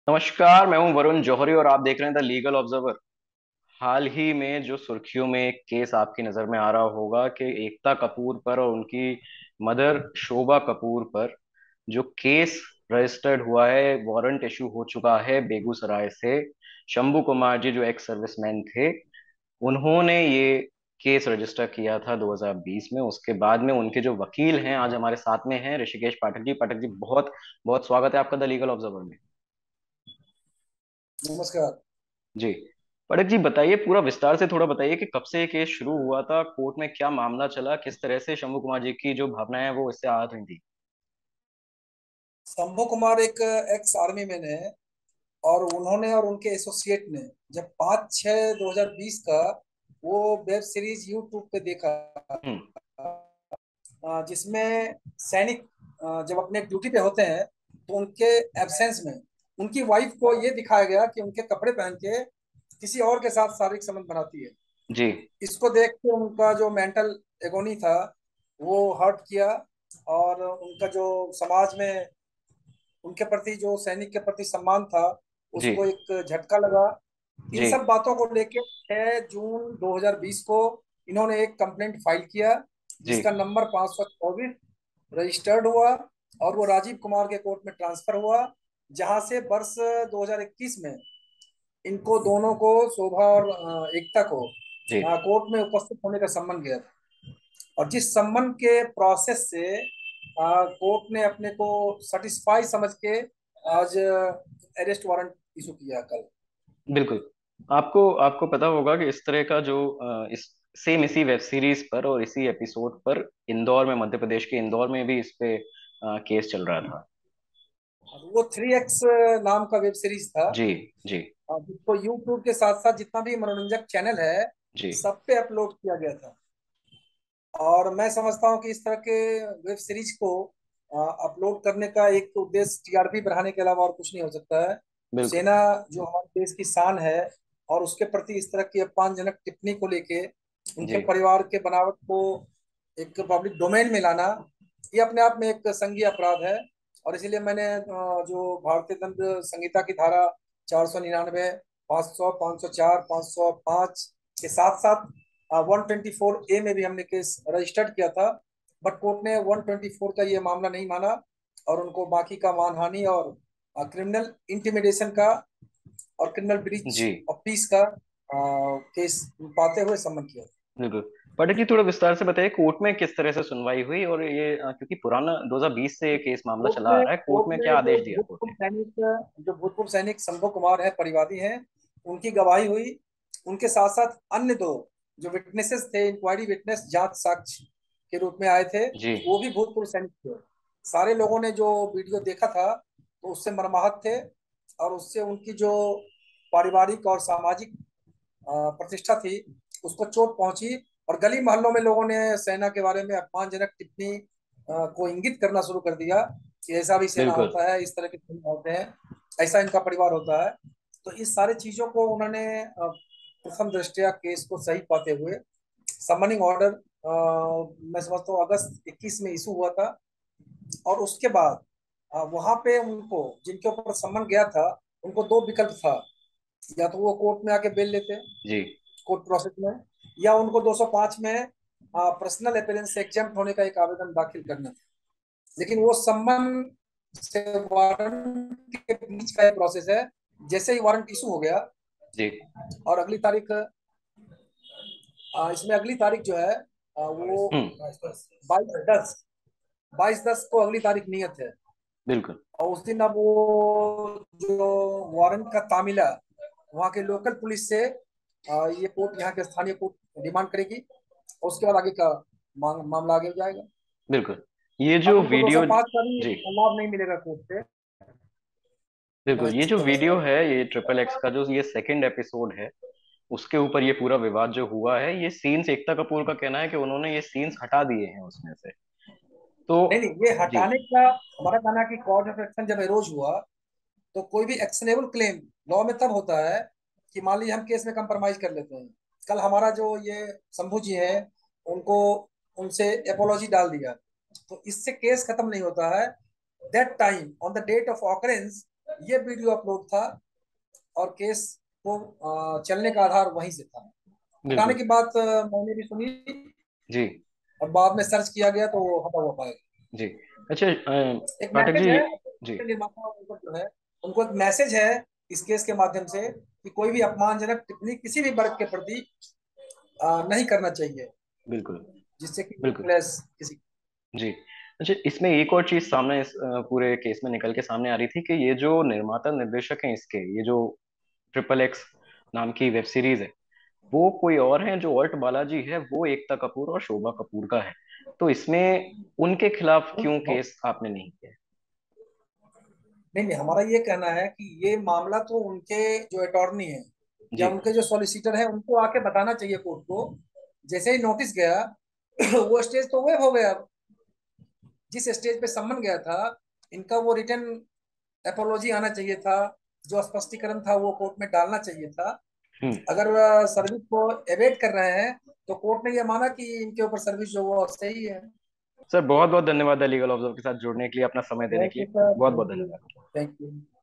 नमस्कार। मैं हूं वरुण जौहरी और आप देख रहे हैं द लीगल ऑब्जर्वर। हाल ही में जो सुर्खियों में एक केस आपकी नजर में आ रहा होगा कि एकता कपूर पर और उनकी मदर शोभा कपूर पर जो केस रजिस्टर्ड हुआ है, वारंट इशू हो चुका है बेगूसराय से। शंभू कुमार जी जो एक्स सर्विसमैन थे, उन्होंने ये केस रजिस्टर किया था 2020 में। उसके बाद में उनके जो वकील हैं आज हमारे साथ में हैं, ऋषिकेश पाठक जी। पाठक जी, बहुत बहुत स्वागत है आपका द लीगल ऑब्जर्वर में। नमस्कार। जी। पड़क जी, बताइए, पूरा विस्तार से थोड़ा बताइए कि कब से ये केस शुरू हुआ था, कोर्ट में क्या मामला चला, किस तरह से शंभू कुमार जी की जो भावनाएं हैं वो इससे आहत हुई थी। शंभू कुमार एक एक्स आर्मी मैन है और उन्होंने और उनके एसोसिएट ने जब 5/6/2020 का वो वेब सीरीज यूट्यूब पे देखा, हम्म। जिसमें सैनिक जब अपने ड्यूटी पे होते हैं तो उनके एब्सेंस में उनकी वाइफ को ये दिखाया गया कि उनके कपड़े पहन के किसी और के साथ शारीरिक संबंध बनाती है। जी। इसको देख के उनका जो मेंटल एगोनी था वो हर्ट किया, और उनका जो समाज में उनके प्रति, जो सैनिक के प्रति सम्मान था, जी। उसको एक झटका लगा। इन जी। सब बातों को लेकर 6 जून 2020 को इन्होंने एक कंप्लेंट फाइल किया, जी। जिसका नंबर 524 रजिस्टर्ड हुआ और वो राजीव कुमार के कोर्ट में ट्रांसफर हुआ, जहां से वर्ष 2021 में इनको दोनों को, शोभा और एकता को, जी। कोर्ट में उपस्थित होने का सम्मन गया था। और जिस सम्मन के प्रोसेस से कोर्ट ने अपने को सेटिस्फाई समझ के आज अरेस्ट वारंट इशू किया कल। बिल्कुल। आपको आपको पता होगा कि इस तरह का जो इस सेम इसी वेब सीरीज पर और इसी एपिसोड पर इंदौर में, मध्य प्रदेश के इंदौर में भी इस पे केस चल रहा था। वो 3X नाम का वेब सीरीज था, जी। जी। जिसको यूट्यूब के साथ साथ जितना भी मनोरंजक चैनल है जी। सब पे अपलोड किया गया था। और मैं समझता हूँ कि इस तरह के वेब सीरीज को अपलोड करने का एक उद्देश्य टीआरपी बढ़ाने के अलावा और कुछ नहीं हो सकता है। बिल्कुल। सेना जो हमारे देश की शान है, और उसके प्रति इस तरह की अपमानजनक टिप्पणी को लेके जी। उनके परिवार के बनावट को एक पब्लिक डोमेन में लाना, ये अपने आप में एक संज्ञेय अपराध है। और इसीलिए मैंने जो भारतीय दंड संहिता की धारा 499, 500, 504, 505 के साथ साथ 124A में भी हमने केस रजिस्टर्ड किया था। बट कोर्ट ने 124 का ये मामला नहीं माना और उनको बाकी का मानहानि और क्रिमिनल इंटिमिडेशन का और क्रिमिनल ब्रीच जी। ऑफ पीस का केस पाते हुए सम्मन किया। बिल्कुल। पाठक जी, थोड़ा विस्तार से बताइए कोर्ट में किस तरह से सुनवाई हुई, और ये क्योंकि पुराना 2020 से ये केस मामला कोर्ट चला आ में रहा है, कोर्ट कोर्ट में क्या में आदेश दिया कोर्ट ने। जो भूतपूर्व सैनिक शंभू कुमार है, परिवादी हैं, उनकी गवाही हुई। उनके साथ साथ अन्य दो जो विटनेसेस थे, इंक्वायरी विटनेस, जांच साक्ष्य के रूप में आए थे, जी। वो भी भूतपूर्व सैनिक थे। सारे लोगों ने जो वीडियो देखा था तो उससे मर्माहत थे, और उससे उनकी जो पारिवारिक और सामाजिक प्रतिष्ठा थी उसको चोट पहुंची। और गली मोहल्लों में लोगों ने सेना के बारे में अपमानजनक टिप्पणी को इंगित करना शुरू कर दिया कि ऐसा भी सेना बिल्कुल। होता है, इस तरह के सेना होते हैं, ऐसा इनका परिवार होता है। तो इस सारी चीजों को उन्होंने प्रथम दृष्टया केस को सही पाते हुए समनिंग ऑर्डर, मैं समझता हूँ अगस्त 21 में इशू हुआ था। और उसके बाद वहां पे उनको, जिनके ऊपर सम्मन गया था, उनको दो विकल्प था। या तो वो कोर्ट में आके बेल लेते, जी। कोर्ट प्रोसेस में, या उनको 205 में पर्सनल अपीयरेंस से एग्जेम्प्ट होने का एक आवेदन दाखिल करना था। लेकिन वो सम्मन से वारंट के बीच का प्रोसेस है। जैसे ही वारंट इशू हो गया जी। और अगली तारीख, इसमें अगली तारीख जो है वो हम्म। 22/10 को अगली तारीख नियत है। बिल्कुल। और उस दिन अब वो जो वारंट का तामिला वहाँ के लोकल पुलिस से ये कोर्ट, यहाँ के स्थानीय कोर्ट डिमांड करेगी, और उसके बाद आगे का मामला आगे जाएगा। बिल्कुल। ये अब जो उनको वीडियो। 205 का भी जी। लाभ नहीं मिलेगा कोर्ट से। बिल्कुल, ये जो वीडियो है, ये ट्रिपल एक्स का जो ये सेकंड एपिसोड है, उसके ऊपर ये पूरा विवाद जो हुआ है, ये सीन्स, एकता कपूर का कहना है कि उन्होंने ये सीन्स हटा दिए हैं उसमें से। तो नहीं नहीं, ये जी। हटाने का हमारा कहना है कि कॉज ऑफ एक्शन जब एरोज हुआ तो कोई भी एक्शनेबल क्लेम लॉ में तब होता है कि मान लीजिए हम केस में कंप्रोमाइज कर लेते हैं। कल हमारा जो ये शंभू जी है, उनको, उनसे एपोलॉजी डाल दिया, तो इससे केस खत्म नहीं होता है। That time on the date of occurrence ये वीडियो अपलोड था, और केस को चलने का आधार वहीं से था। हटाने बिल्कुल। की बात मैंने भी सुनी, जी। और बाद में सर्च किया गया तो वो हटा हुआ पाया गया। जी। अच्छा, एक पाठक मैसेज जी। है जी। निर्माता और उनको जो है, उनको एक मैसेज है इस केस के माध्यम से, कि कोई भी अपमानजनक टिप्पणी किसी भी वर्ग के प्रति नहीं करना चाहिए, बिल्कुल। जिससे कि बिल्कुल। प्लस किसी। जी। अच्छा, इसमें एक और चीज सामने इस पूरे केस में निकल के सामने आ रही थी कि ये जो निर्माता निर्देशक हैं इसके, ये जो ट्रिपल एक्स नाम की वेब सीरीज है, वो कोई और है, जो ऑल्ट बालाजी है वो एकता कपूर और शोभा कपूर का है। तो इसमें उनके खिलाफ क्यों केस आपने नहीं किया? नहीं नहीं, हमारा ये कहना है कि ये मामला तो उनके जो अटॉर्नी है या जी। उनके जो सॉलिसिटर है उनको आके बताना चाहिए कोर्ट को। जैसे ही नोटिस गया वो स्टेज तो वेव हो गया। जिस स्टेज पे सम्मन गया था, इनका वो रिटर्न एपोलॉजी आना चाहिए था, जो स्पष्टीकरण था वो कोर्ट में डालना चाहिए था। हम्म। अगर सर्विस को एवेट कर रहे हैं, तो कोर्ट ने ये माना कि इनके ऊपर सर्विस जो वो सही है। सर बहुत बहुत धन्यवाद लीगल ऑब्जर्व के साथ जुड़ने के लिए, अपना समय देने थैंक के यू लिए। सर, बहुत बहुत थैंक यू। धन्यवाद। Thank you.